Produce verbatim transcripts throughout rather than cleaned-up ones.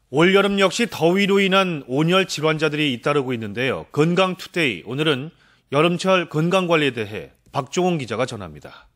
올여름 역시 더위로 인한 온열 질환자들이 잇따르고 있는데요. 건강투데이, 오늘은 여름철 건강관리에 대해 박종훈 기자가 전합니다.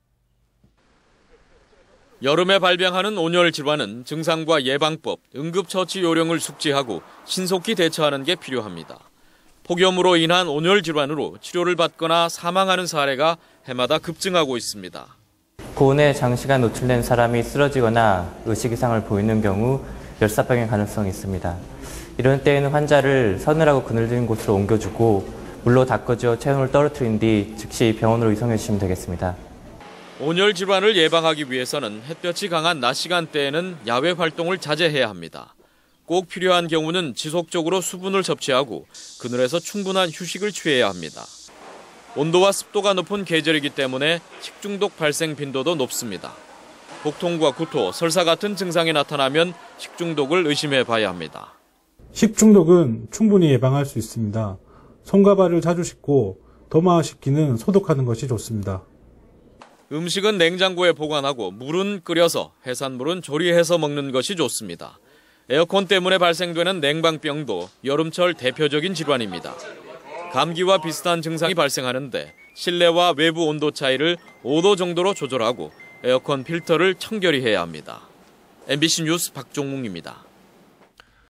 여름에 발병하는 온열 질환은 증상과 예방법, 응급처치 요령을 숙지하고 신속히 대처하는 게 필요합니다. 폭염으로 인한 온열 질환으로 치료를 받거나 사망하는 사례가 해마다 급증하고 있습니다. 고온에 장시간 노출된 사람이 쓰러지거나 의식 이상을 보이는 경우 열사병의 가능성이 있습니다. 이런 때에는 환자를 서늘하고 그늘진 곳으로 옮겨주고 물로 닦아주어 체온을 떨어뜨린 뒤 즉시 병원으로 이송해 주시면 되겠습니다. 온열 질환을 예방하기 위해서는 햇볕이 강한 낮 시간대에는 야외 활동을 자제해야 합니다. 꼭 필요한 경우는 지속적으로 수분을 섭취하고 그늘에서 충분한 휴식을 취해야 합니다. 온도와 습도가 높은 계절이기 때문에 식중독 발생 빈도도 높습니다. 복통과 구토, 설사 같은 증상이 나타나면 식중독을 의심해 봐야 합니다. 식중독은 충분히 예방할 수 있습니다. 손과 발을 자주 씻고 도마 씻기는 소독하는 것이 좋습니다. 음식은 냉장고에 보관하고 물은 끓여서 해산물은 조리해서 먹는 것이 좋습니다. 에어컨 때문에 발생되는 냉방병도 여름철 대표적인 질환입니다. 감기와 비슷한 증상이 발생하는데 실내와 외부 온도 차이를 오 도 정도로 조절하고 에어컨 필터를 청결히 해야 합니다. 엠비씨 뉴스 박종웅입니다.